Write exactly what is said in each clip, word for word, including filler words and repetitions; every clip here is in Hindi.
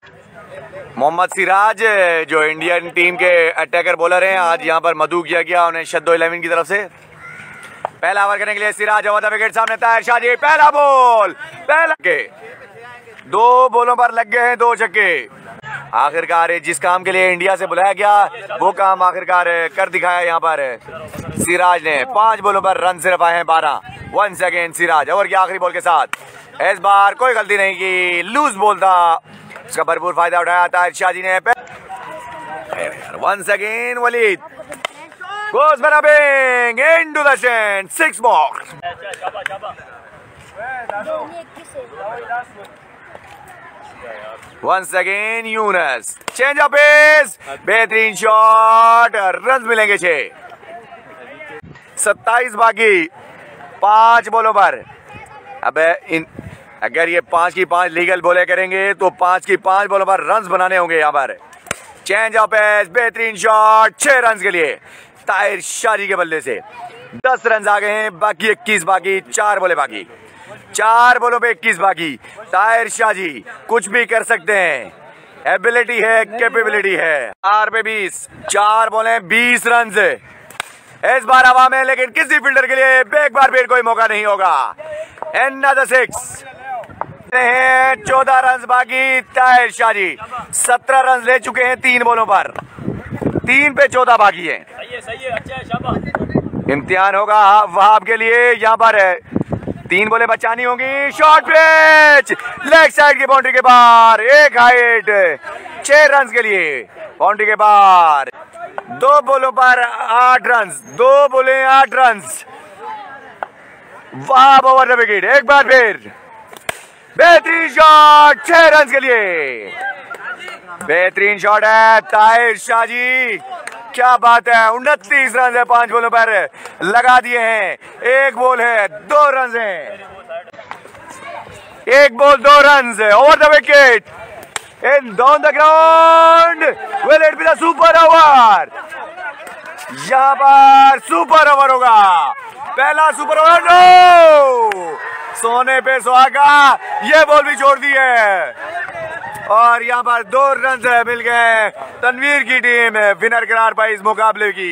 मोहम्मद सिराज जो इंडियन टीम के अटैकर बॉलर हैं, आज यहाँ पर मधु किया गया उन्हें शद्दो इलेवन की तरफ से। पहला ओवर करने के लिए सिराज ओवर द विकेट, सामने ताहिर शाहजी, पहला बॉल, पहला के दो बोलों पर लग गए हैं दो छक्के। आखिरकार जिस काम के लिए इंडिया से बुलाया गया वो काम आखिरकार कर दिखाया यहाँ पर सिराज ने। पांच बोलों पर रन सिर्फ आए हैं बारह। वंस अगेन सिराज ओवर की आखिरी बॉल के साथ, इस बार कोई गलती नहीं की, लूज बॉल था, उसका भरपूर फायदा उठाया ताहिर शाहजी ने। Once again Waleed goes for a bang into the stand, six box. Once again Younis, change of pace, बेहतरीन शॉट, रन मिलेंगे छह। सत्ताईस बाकी पांच बॉलों पर। अब इन अगर ये पांच की पांच लीगल बॉले करेंगे तो पांच की पांच बॉलों पर रन बनाने होंगे यहाँ पर। चेंज ऑफ पेस, बेहतरीन शॉट, छह रन के लिए ताहिर शाहजी के बल्ले से। दस रन आ गए हैं, बाकी इक्कीस बाकी, चार बोले बाकी, चार बोलों पे इक्कीस बाकी। ताहिर शाहजी कुछ भी कर सकते हैं, एबिलिटी है, कैपेबिलिटी है। चार पे बीस, चार बोले बीस रन से इस बार हवा में, लेकिन किसी फील्डर के लिए एक बार फिर कोई मौका नहीं होगा। एंड सिक्स चौदह रन बाकी। ताहिर शाहजी सत्रह रन ले चुके हैं तीन बोलों पर, तीन पे चौदह बाकी है। इम्तिहान होगा वहाब के लिए, यहाँ पर तीन बोले बचानी होंगी। शॉर्ट पिच, लेग साइड की बाउंड्री के बाहर, एक हाइट, छह रन के लिए बाउंड्री के बाहर। दो बोलों पर आठ रन, दो बोले आठ run. Wahab over the wicket, एक बार फिर बेहतरीन शॉट, छह रन के लिए, बेहतरीन शॉट है ताहिर शाहजी, क्या बात है। उनतीस रन है पांच बोलों पर लगा दिए हैं। एक बॉल है, दो रन है, एक बॉल दो रन है। Over the wicket, in down the ground, will it be the super over. यहाँ पर सुपर ओवर होगा, पहला सुपर ओवर। नो, सोने पे सुहागा, ये बॉल भी छोड़ दी है और यहाँ पर दो रन मिल गए। तनवीर की टीम विनर करार पाई इस मुकाबले की।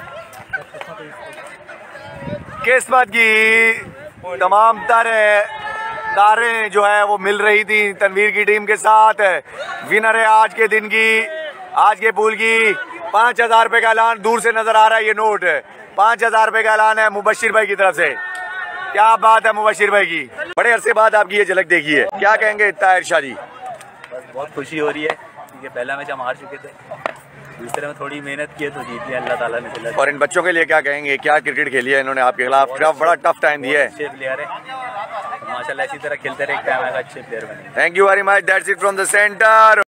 किस्मत की तमाम तारे तारे जो है वो मिल रही थी तनवीर की टीम के साथ। विनर है आज के दिन की, आज के पूल की। पांच हजार रुपए का ऐलान, दूर से नजर आ रहा है ये नोट, पांच हजार रुपए का ऐलान है मुबशिर भाई की तरफ से। क्या बात है मुबशिर भाई की, बड़े अरसे बाद आपकी ये झलक देखी है, क्या कहेंगे ताहिर शाहजी? बहुत खुशी हो रही है क्योंकि पहला मैच हम हार चुके थे, दूसरे में थोड़ी मेहनत की है तो जीत लिया अल्लाह ताला ने। और इन बच्चों के लिए क्या कहेंगे, क्या क्रिकेट खेली है इन्होंने आपके खिलाफ, टफ, बड़ा टफ टाइम दिया है। अच्छे प्लेयर है माशाल्लाह, इसी तरह खेलते रहे, टाइम आएगा अच्छे प्लेयर बने। Thank you very much, that's it from the centre.